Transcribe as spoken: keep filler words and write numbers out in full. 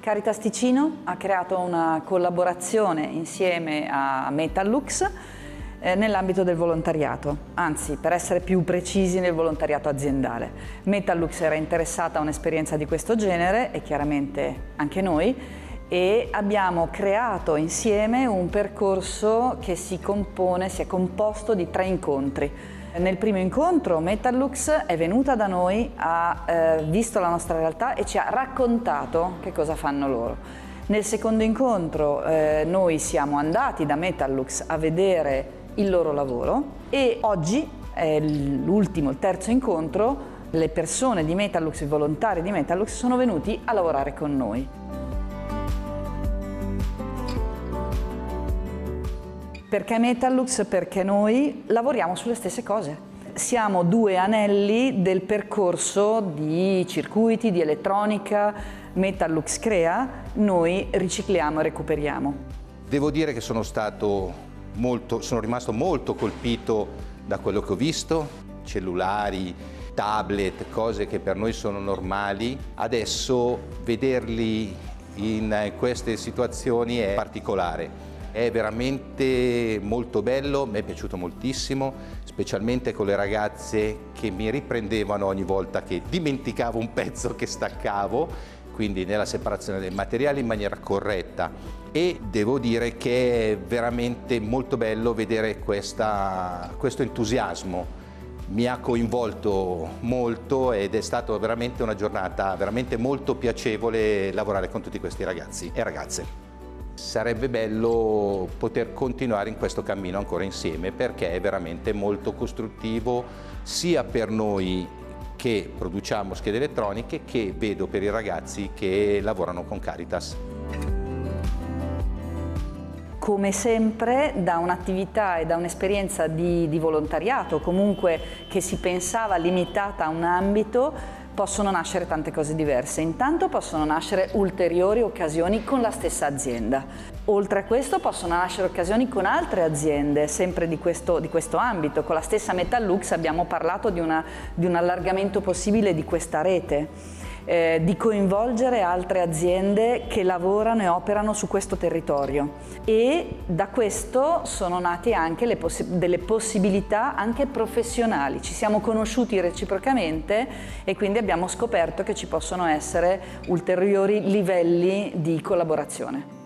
Caritas Ticino ha creato una collaborazione insieme a Metallux eh, nell'ambito del volontariato, anzi per essere più precisi nel volontariato aziendale. Metallux era interessata a un'esperienza di questo genere e chiaramente anche noi, e abbiamo creato insieme un percorso che si compone, si è composto di tre incontri. Nel primo incontro Metallux è venuta da noi, ha eh, visto la nostra realtà e ci ha raccontato che cosa fanno loro. Nel secondo incontro eh, noi siamo andati da Metallux a vedere il loro lavoro e oggi è l'ultimo, il terzo incontro, le persone di Metallux, i volontari di Metallux sono venuti a lavorare con noi. Perché Metallux? Perché noi lavoriamo sulle stesse cose. Siamo due anelli del percorso di circuiti, di elettronica. Metallux crea, noi ricicliamo e recuperiamo. Devo dire che sono stato molto, sono rimasto molto colpito da quello che ho visto, cellulari, tablet, cose che per noi sono normali. Adesso vederli in queste situazioni è particolare. È veramente molto bello, mi è piaciuto moltissimo, specialmente con le ragazze che mi riprendevano ogni volta che dimenticavo un pezzo che staccavo, quindi nella separazione dei materiali in maniera corretta. E devo dire che è veramente molto bello vedere questa, questo entusiasmo. Mi ha coinvolto molto ed è stata veramente una giornata veramente molto piacevole lavorare con tutti questi ragazzi e ragazze. Sarebbe bello poter continuare in questo cammino ancora insieme perché è veramente molto costruttivo sia per noi che produciamo schede elettroniche che vedo per i ragazzi che lavorano con Caritas. Come sempre, da un'attività e da un'esperienza di, di volontariato, comunque che si pensava limitata a un ambito, possono nascere tante cose diverse. Intanto possono nascere ulteriori occasioni con la stessa azienda. Oltre a questo possono nascere occasioni con altre aziende, sempre di questo, di questo ambito. Con la stessa Metallux abbiamo parlato di, una, di un allargamento possibile di questa rete. Eh, di coinvolgere altre aziende che lavorano e operano su questo territorio, e da questo sono nate anche le poss- delle possibilità anche professionali. Ci siamo conosciuti reciprocamente e quindi abbiamo scoperto che ci possono essere ulteriori livelli di collaborazione.